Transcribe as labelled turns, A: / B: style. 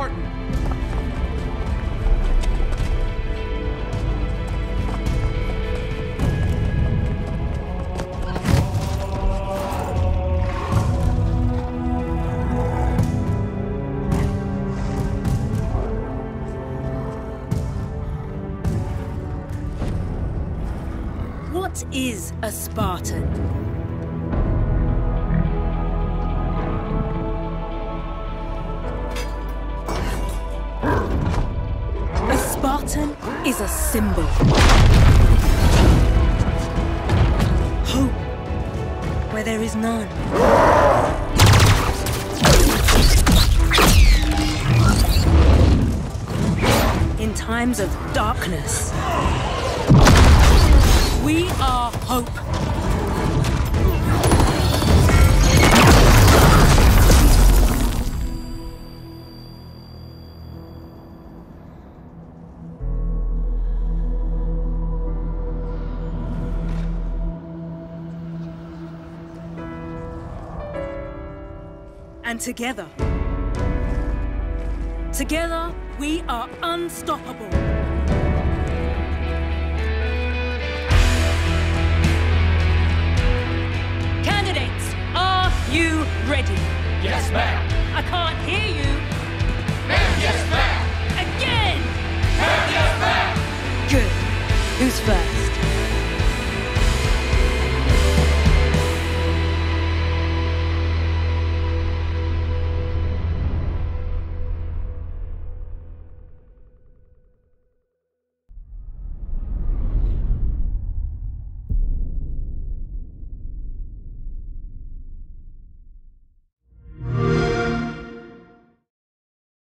A: Spartan!
B: What is a Spartan? A Spartan is a symbol. Hope where there is none. In times of darkness, we are hope. And together, we are unstoppable. Are you ready?
A: Yes, ma'am.
B: I can't hear you.
A: Ma'am, yes, ma'am.
B: Again!
A: Ma'am, yes, ma'am.
B: Good. Who's first?